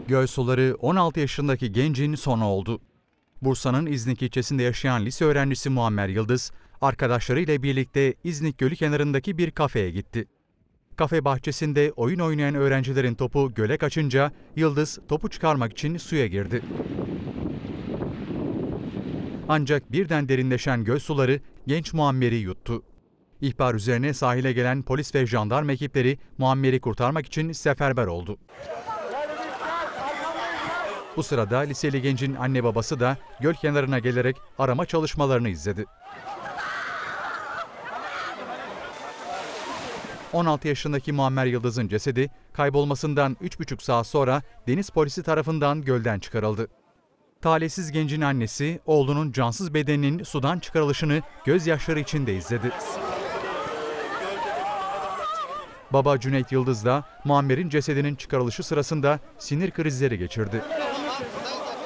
Göl suları 16 yaşındaki gencin sonu oldu. Bursa'nın İznik ilçesinde yaşayan lise öğrencisi Muammer Yıldız, arkadaşlarıyla birlikte İznik Gölü kenarındaki bir kafeye gitti. Kafe bahçesinde oyun oynayan öğrencilerin topu göle kaçınca Yıldız topu çıkarmak için suya girdi. Ancak birden derinleşen göl suları genç Muammer'i yuttu. İhbar üzerine sahile gelen polis ve jandarma ekipleri Muammer'i kurtarmak için seferber oldu. Bu sırada liseli gencin anne babası da göl kenarına gelerek arama çalışmalarını izledi. 16 yaşındaki Muammer Yıldız'ın cesedi kaybolmasından 3,5 saat sonra deniz polisi tarafından gölden çıkarıldı. Talihsiz gencin annesi oğlunun cansız bedeninin sudan çıkarılışını gözyaşları içinde izledi. Baba Cüneyt Yıldız da Muammer'in cesedinin çıkarılışı sırasında sinir krizleri geçirdi.